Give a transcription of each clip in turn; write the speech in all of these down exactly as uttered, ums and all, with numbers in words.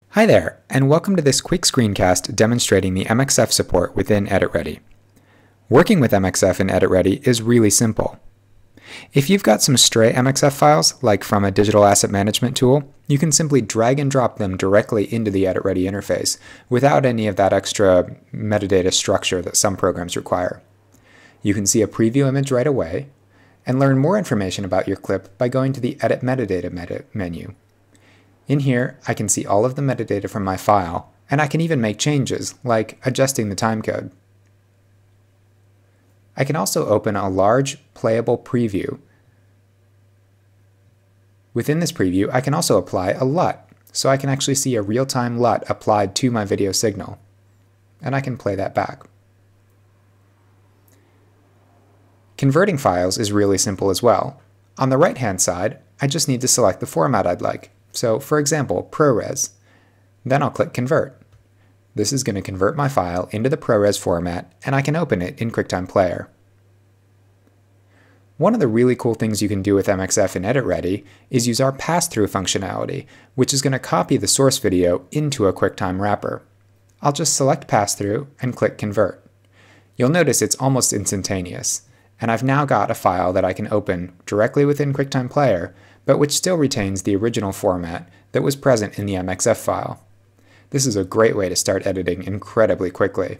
Hi there, and welcome to this quick screencast demonstrating the M X F support within EditReady. Working with M X F in EditReady is really simple. If you've got some stray M X F files, like from a digital asset management tool, you can simply drag and drop them directly into the EditReady interface without any of that extra metadata structure that some programs require. You can see a preview image right away, and learn more information about your clip by going to the Edit Metadata meta menu. In here, I can see all of the metadata from my file, and I can even make changes, like adjusting the timecode. I can also open a large, playable preview. Within this preview, I can also apply a L U T, so I can actually see a real-time L U T applied to my video signal. And I can play that back. Converting files is really simple as well. On the right-hand side, I just need to select the format I'd like. So, for example, ProRes. Then I'll click Convert. This is going to convert my file into the ProRes format, and I can open it in QuickTime Player. One of the really cool things you can do with M X F in EditReady is use our pass-through functionality, which is going to copy the source video into a QuickTime wrapper. I'll just select Pass-Through and click Convert. You'll notice it's almost instantaneous, and I've now got a file that I can open directly within QuickTime Player, but which still retains the original format that was present in the M X F file. This is a great way to start editing incredibly quickly.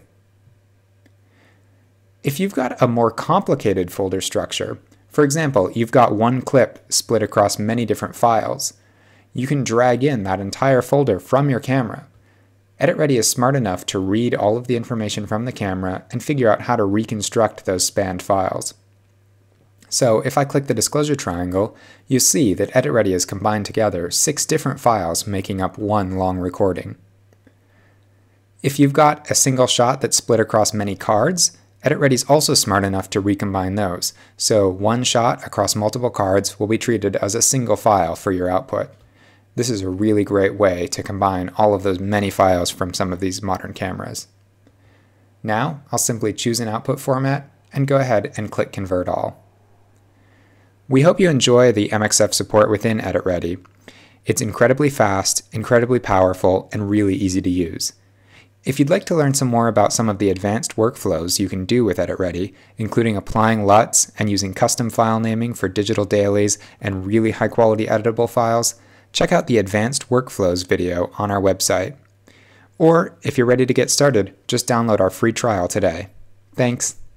If you've got a more complicated folder structure, for example, you've got one clip split across many different files, you can drag in that entire folder from your camera. EditReady is smart enough to read all of the information from the camera and figure out how to reconstruct those spanned files. So if I click the disclosure triangle, you see that EditReady has combined together six different files making up one long recording. If you've got a single shot that's split across many cards, EditReady is also smart enough to recombine those, so one shot across multiple cards will be treated as a single file for your output. This is a really great way to combine all of those many files from some of these modern cameras. Now I'll simply choose an output format and go ahead and click Convert All. We hope you enjoy the M X F support within EditReady. It's incredibly fast, incredibly powerful, and really easy to use. If you'd like to learn some more about some of the advanced workflows you can do with EditReady, including applying L U Ts and using custom file naming for digital dailies and really high-quality editable files, check out the Advanced Workflows video on our website. Or, if you're ready to get started, just download our free trial today. Thanks!